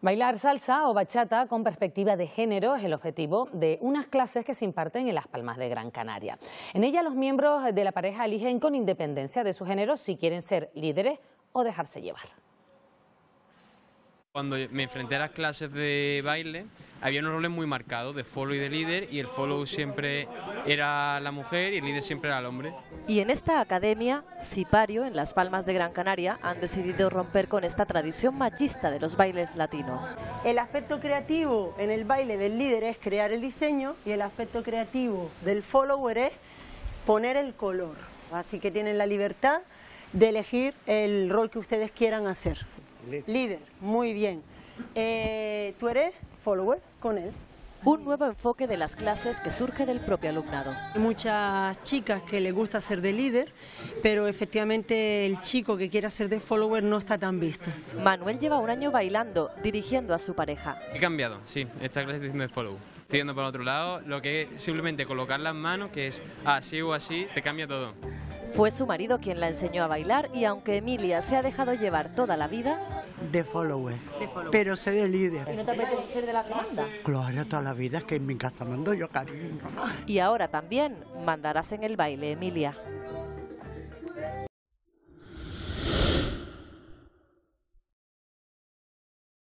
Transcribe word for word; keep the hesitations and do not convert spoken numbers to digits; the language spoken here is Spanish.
Bailar salsa o bachata con perspectiva de género es el objetivo de unas clases que se imparten en Las Palmas de Gran Canaria. En ella los miembros de la pareja eligen con independencia de su género si quieren ser líderes o dejarse llevar. Cuando me enfrenté a las clases de baile, había unos roles muy marcados de follow y de líder, y el follow siempre era la mujer y el líder siempre era el hombre. Y en esta academia, Sipario, en Las Palmas de Gran Canaria, han decidido romper con esta tradición machista de los bailes latinos. El aspecto creativo en el baile del líder es crear el diseño y el aspecto creativo del follower es poner el color. Así que tienen la libertad de elegir el rol que ustedes quieran hacer. Líder, muy bien. Eh, ¿Tú eres follower con él? Un nuevo enfoque de las clases que surge del propio alumnado. Hay muchas chicas que les gusta ser de líder, pero efectivamente el chico que quiera ser de follower no está tan visto. Manuel lleva un año bailando, dirigiendo a su pareja. He cambiado, sí, esta clase estoy haciendo de follow. Estoy yendo por otro lado, lo que es simplemente colocar las manos, que es así o así, te cambia todo. Fue su marido quien la enseñó a bailar y aunque Emilia se ha dejado llevar toda la vida... De follower, de follower. Pero sé de líder. ¿Y no te apetece ser de la que manda? Claro, toda la vida es que en mi casa mando yo, cariño. Y ahora también mandarás en el baile, Emilia.